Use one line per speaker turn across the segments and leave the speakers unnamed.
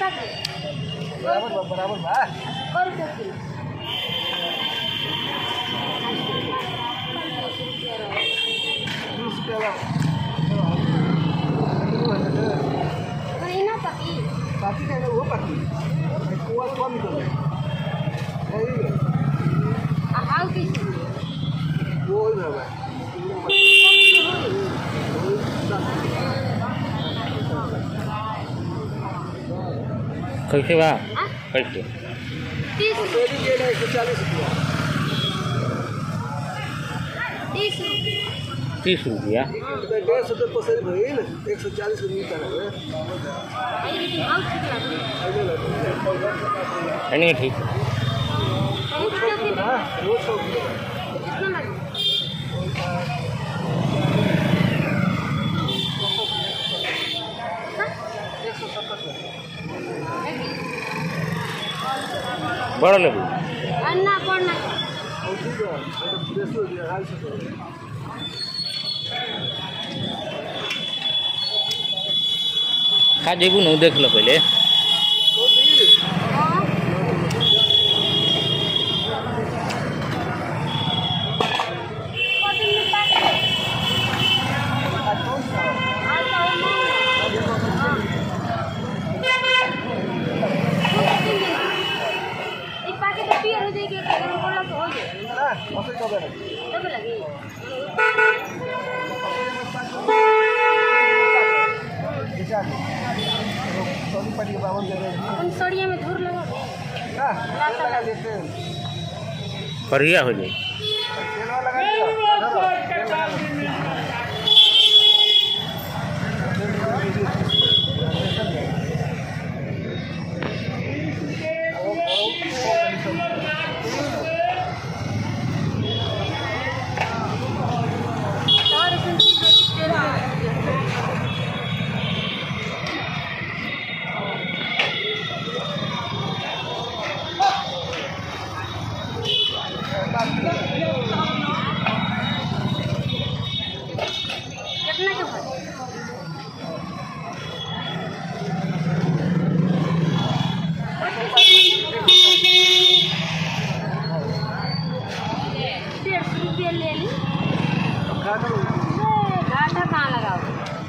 बराबर बा
और क्या किलो
पाकी का वो पाकी वो कम तो
हाउ कैसे
वो ही है
कैसे बा कैसे
30
मेरी के लिए 140 रुपया
30 रुपया
150 रुपये पसेरी भइल 140 रुपये मिलता है
नहीं ठीक
रोज 100 किलो
बड़ा लेबू
अन्ना पड़ना
खा जेबू न देख लो पहले
सड़िया में धूर लगा
करिया हो जाए
घाटा कहाँ लगाओ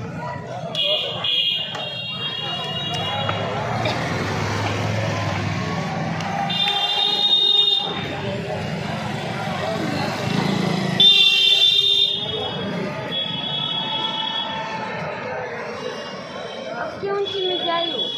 अब क्यों की में जाई हो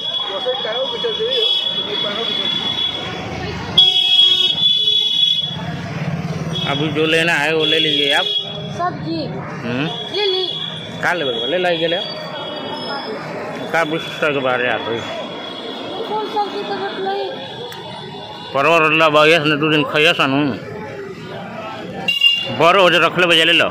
अभी जो लेना है वो ले लीजिए आप
सब्जी ले ली
का ले लाई गेले का बुस्तर के बारे आत होई
कौन सब्जी तो रख लई
परवर ला बायस ने 2 दिन खइया सनु बरो हो जे रखले बजे ले लो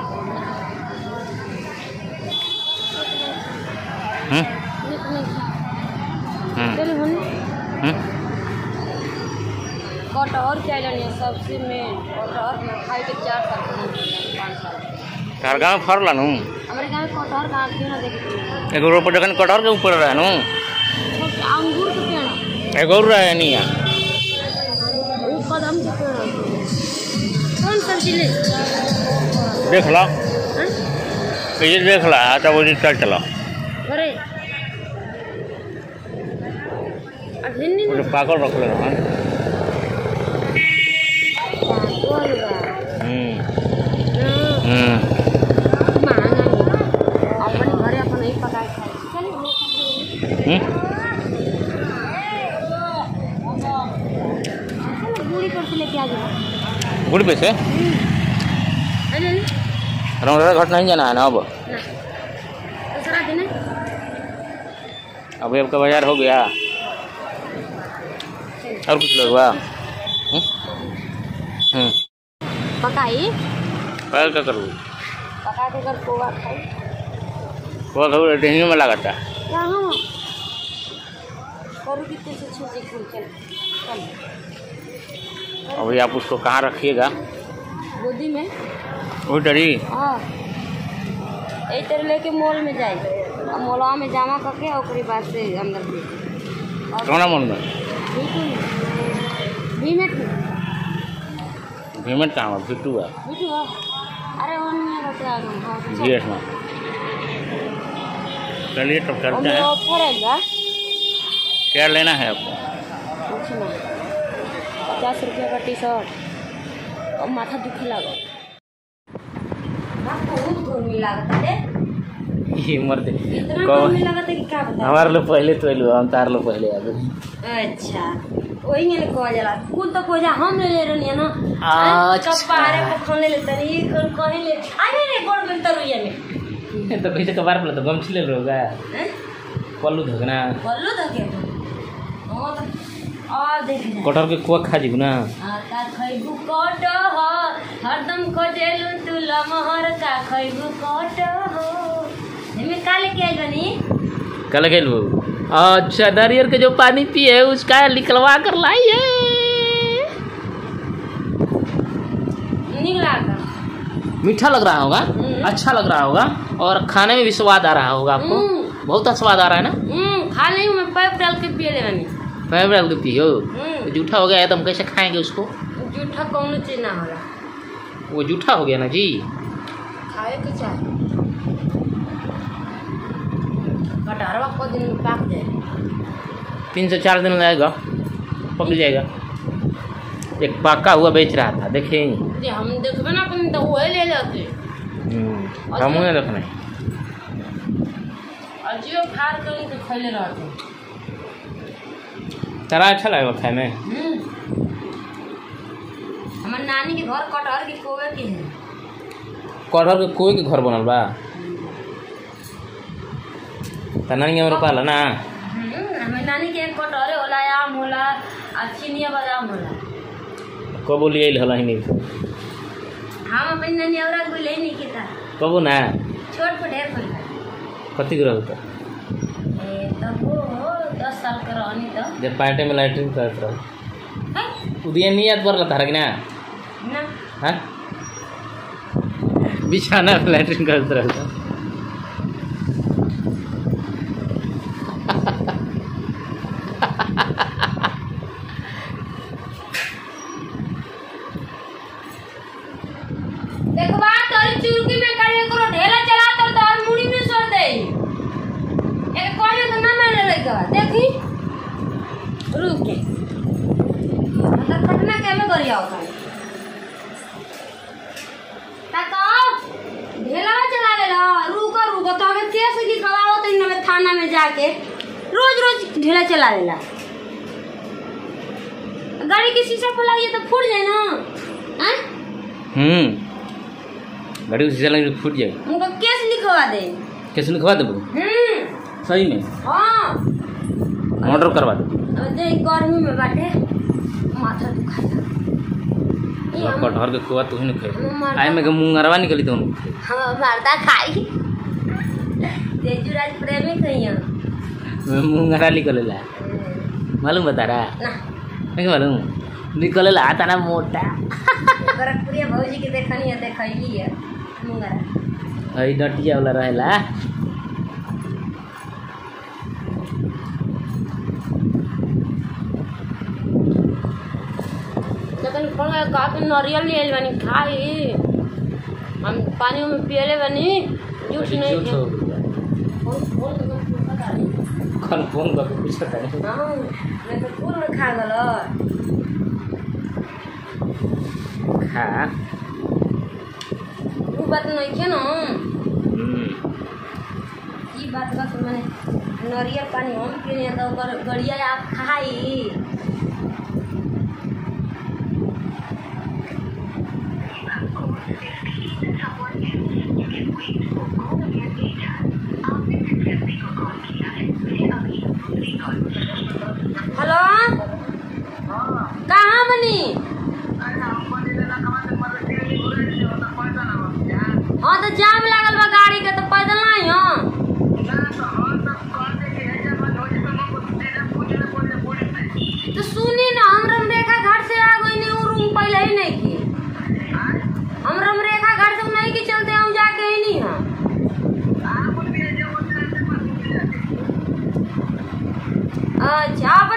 कटहर क्या लेनी सब्जी में कटहर खाई के 4 साल 5 साल
तार गांव फरला नु
हमारे गांव में कटहर कहाँ क्यों ना देखे
एगो रोड पर जखन कटहर के ऊपर रहे नु
अंगूर के पेड़
एगो रहे नहीं है
वो कदम के पेड़ कौन सब्जी ले
देख लो ये देख ला तो वो चल चलो
अरे अभिन्नी
वो पागल रख ले रहन
अपने घरे अपन नहीं पकाए खाए गुड़ी पर से लेके आ जाओ
गुड़ पे से रौनक घाट नहीं जाना है ना अब
दूसरा दिन
अभी आपका बाजार हो गया और कुछ लोग हुआ
पकाई
क्या करूँ
पका के कर पोहा खाई
वो कभी डेंगू में लगाता
यहाँ करू कितने से छोटे फूल चल
अभी आप उसको कहाँ रखिएगा
गोदी में
वो डरी
हाँ एक तरह लेके मॉल में जाए और मॉलवा में जमा करके और बाद से अंदर दे
कौन मन में
भीमेट
पेमेंट कहाँ है फिटू है
अरे उनमें बता दो
जीएस में चलिए तब चलते हैं।
ऑफर है
क्या लेना है आपको?
कुछ नहीं 50 रुपये का टी शर्ट और माथा दुखे लगा बहुत गर्मी लगता है
ये मरते
इतना गर्मी लगता है कि क्या बता
हमारे लोग पहले तो लो हम तार लोग पहले आ गए।
अच्छा वही ने कह जाला कुल तो कोजा हम ले रहनी है ना
अच्छा
कपारे को खाने लेते नहीं कौन कहीं ले अरे रे गोड़ में तरुइया में
तो कैसे कबार पड़ा तो गमछी ले लोगा पल्लू धगना
बोलो धके हां तो आ देख
कटहर के कुआ खा जीव ना
आता खइबू कट हो हरदम खोजेलु तू लमहर का खइबू कट हो हमें काले के आइल बनी
कल गए वो अच्छा नारियल के जो पानी पिए उसका निकलवा कर लाई है
निकला का
मीठा लग रहा होगा अच्छा लग रहा होगा और खाने में भी स्वाद आ रहा होगा आपको बहुत अच्छा स्वाद आ रहा है ना
खा नहीं मैं पाइप डाल के पिए ले बनी
पाइप डाल के पियो जूठा हो गया है तो हम कैसे खाएंगे उसको?
जूठा कौन चीज ना होला
वो जूठा हो गया ना जी
खाए के चाहे कटहरवा को दिन में पक जाए
3 से 4 दिन लगेगा पक जाएगा। एक पका हुआ बेच रहा था देखे
जे हम देखबे ना कहीं तो वो ले लेते
हम नहीं देखना
अजियो फाड़ के तो खैले रहते
तारा अच्छा लगेगा खाए में।
हमार नानी के घर कटहर के कोवे के है
कटहर के कोई के घर बनल बा नानी में रोपा ना
हमार नानी के कटहर होला आम होला आ चिनिया बादाम होला
कबो लिए हल ही नहीं
हम अपन नानी औरा को ले नहीं किता
कबो ना
छोट पर ढेर खोल
कति ग्रह होता
ए तो वो 10 साल का रहनी तो
जब पार्टी में लाइटिंग करत रहो उदिया नहीं याद पड़ला तारा कि ना
ना
हां बिछाना पे लाइटिंग करत रहो
देखो बात और चुरकी में करे करो ढेला चला तो और मुड़ी में सर दे एक कोने तो ना मारे लगा देखी रुक के मतलब पटना के में गरिया होता है ताको ढेला चलावेला रुको तो हमें केस लिखवाओ तो इनमें थाना में जाके रोज ढेला चलावेला गाड़ी की शीशा फुलाइए तो फूट जाए ना हैं
गाड़ी को शीशा लगे फूट जाए
उनको केस लिखवा दे
कैसे लिखवा देबो सही में
हाँ
मर्डर करवा दे
अब देख गर्मी में बाटे माथा दुखाता
कटहर के कुआ तू ही नहीं खाए आए में के मुंगरवा निकली तो
हाँ मरदा खाई तेजुराज प्रेमी कहिया
मुंगरा निकलेला मालूम बता रहा
ना
नहीं मालूम निकलेला आता ना मोटा
गोरखपुरिया भौजी के देखनी है देखैली है मुंगरा
आई डटिया वाला रहेला
लेकिन कौन काफी नारियल ले आइल बानी खाई हम पानी में पियले बानी जूठ नहीं
झूठ हो गया कौन फोन करके पूछता है
हां मैं तो पूर्ण खा गलो
खा
वो बात नहीं है ना ई बात का तो मैंने नारियल पानी हम पिए तो गड़िया आप खाई हेलो कहाँ बनी हाँ तो जाम लागल बा गाड़ी के तो पैदल नहीं हो तो सुनी ना हम रमरेखा घाट से आ गई नहीं वो रूम पहले ही नहीं की हम रमरेखा घाट से नहीं की चलते हम जाके ही नहीं है अच्छा आप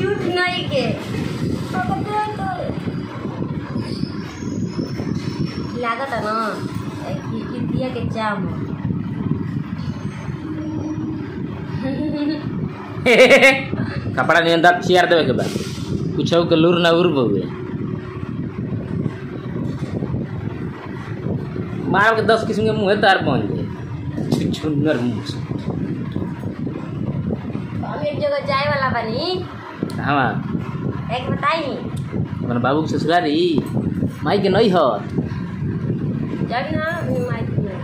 झूठ नहीं के लागत है ना कि दिया के जाम
कपड़ा नहीं अंदर चियार देवे के बाद कुछ के लूर ना उर बउए मार के 10 किस्म के मुंह तार बन जाए छुन्नर मुंह से।
हम एक जगह जाए वाला बनी
हाँ
एक बताई
अपन बाबू के ससुरारी माई के नहीं हत
जाबी ना माइक में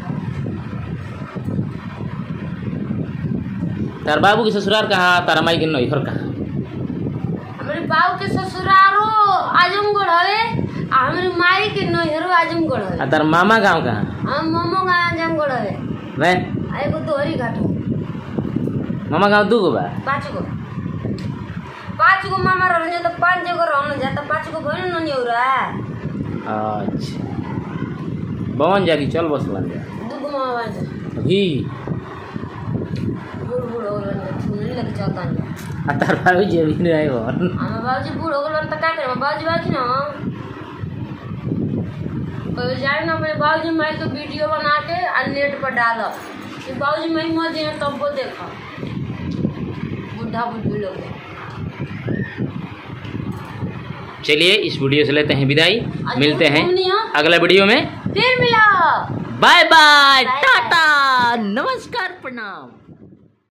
तार बाबू के ससुराल कहाँ तारा माई के नहीं हर कहाँ
हमारे बाबू के ससुरारो आजमगढ़ हवे आ हमारे माई के नैहरो आजमगढ़ हवे
आ तार मामा गाँव कहाँ
हम मोमो गाँव आजमगढ़ हवे
वे
एगो दोहरी घाट हो
मामा गाँव 2 गो बा
5 गो मामा रहने तो 5 जगह रहने जाता 5 गो भइल न न्यूरा
अच्छा बवन जाकी चल बस बन जा
2 गो मामा बन
अभी
बूढ़ हो गए छुरी लग चलता नहीं
आ तार बाबू जी अभी नहीं हो
हम बाबूजी बूढ़ हो गए तो का करे बाबूजी ना तो जाए ना मेरे बाबूजी मैं तो वीडियो बना के और नेट पर डालो कि बाबूजी मैं मर जाए तब वो देखा बुढ़ा बुढ़ी लोग
चलिए इस वीडियो से लेते हैं विदाई मिलते हैं अगला वीडियो में
फिर मिला
बाय बाय टाटा नमस्कार प्रणाम।